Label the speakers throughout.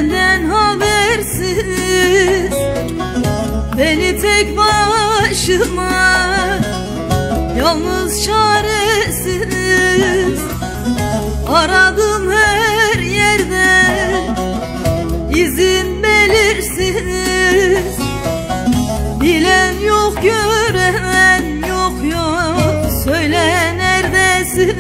Speaker 1: benden habersiz, beni tek başıma, yalnız çaresiz aradım her yerde, izin belirsiz. Bilen yok, gören yok, yok, söyle neredesin?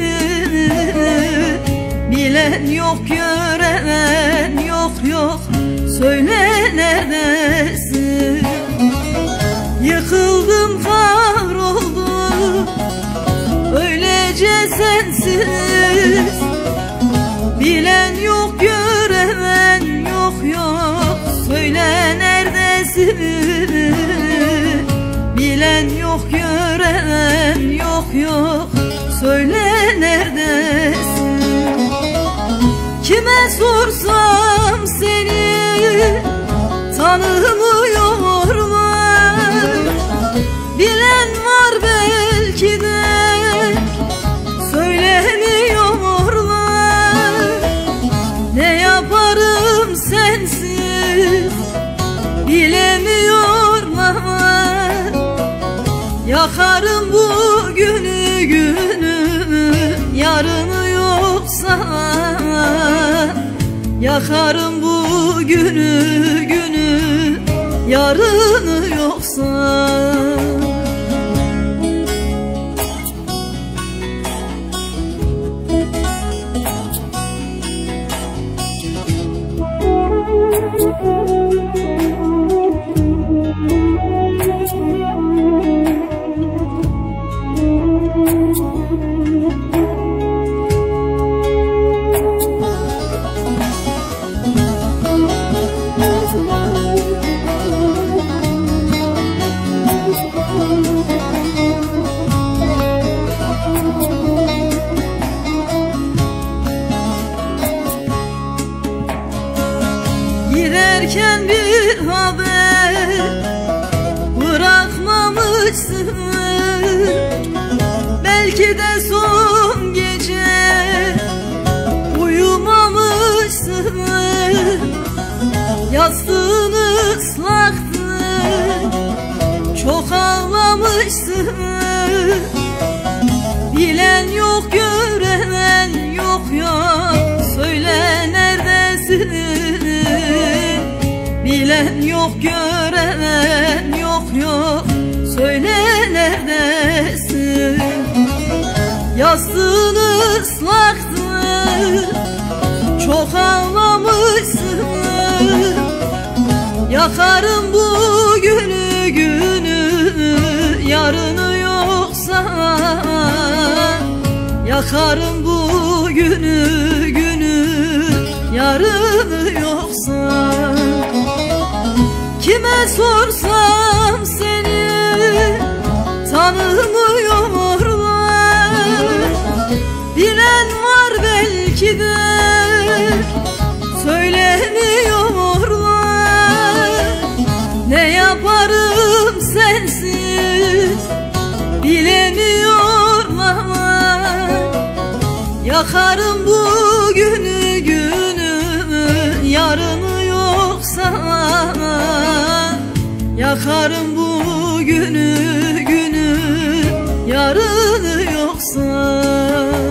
Speaker 1: Bilen yok, gören yok, yok, söyle neredesin? Yıkıldım, kahroldum, öylece sensiz. Bilen yok, gören yok, yok, söyle neredesin? Bilen yok, gören yok, yok, söyle neredesin? Kime sorsam seni tanımıyorlar. Bilen var belki de söylemiyorlar. Ne yaparım sensiz bilemiyorlar. Yakarım bugünü günü, yarını yoksa. Yakarım bugünü günü, yarını yoksa. Giderken bir haber bırakmamışsın. Belki de son gece uyumamışsın. Yastığın ıslaktı, çok ağlamışsın. Bilen yok, gören yok, yok, söyle neredesin? Bilen yok, gören yok, yok, söyle neredesin? Yastığın ıslaktı, çok ağlamışsın. Yakarım bugünü günü, yarını yoksa. Yakarım bugünü günü, yarını yoksa. Kime sorsam seni tanımıyorlar. Bilen var belki de söylemiyorlar. Ne yaparım sensiz bilemiyorlar. Yakarım bugünü günü, yarını yoksa. Yakarım bugünü günü, yarını yoksa.